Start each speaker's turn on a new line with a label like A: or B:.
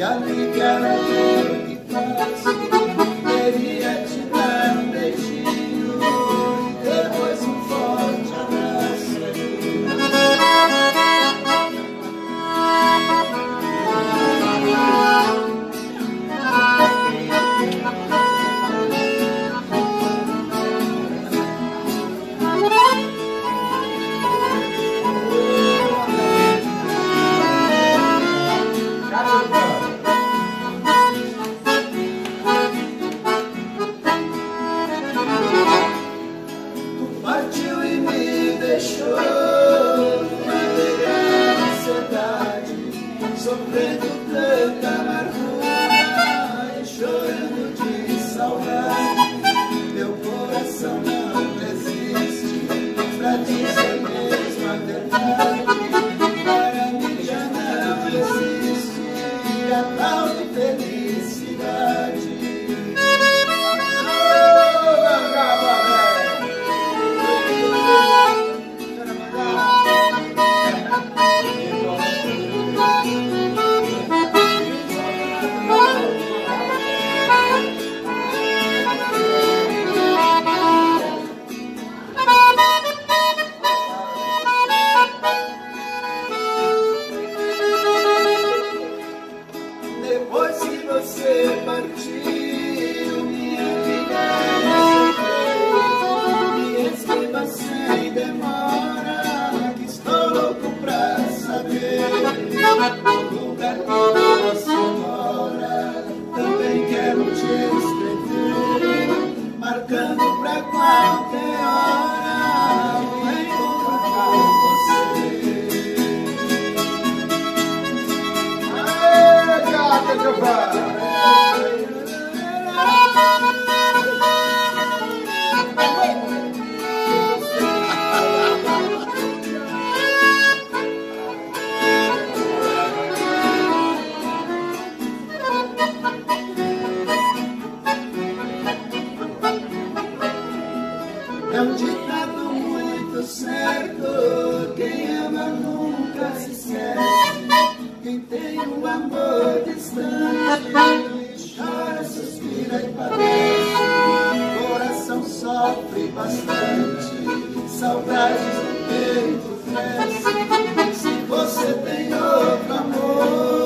A: aliviar a dor que faço. Queria te dar um beijinho e depois um forte abraço. Sofrendo tanta amargura e chorando de saudade, meu coração não resiste pra dizer mesmo a verdade. Para mim já não existe a tal de felicidade. Oh, Mangaba, depois que você partiu, minha vida me escreva sem demora, que estou louco pra saber o lugar que você mora. Também quero te escrever, marcando pra qualquer hora um encontro com você. É um ditado muito certo: quem ama nunca se esquece. Quem tem um amor distante chora, suspira e padece. Coração sofre bastante, saudades no peito cresce. Se você tem outro amor,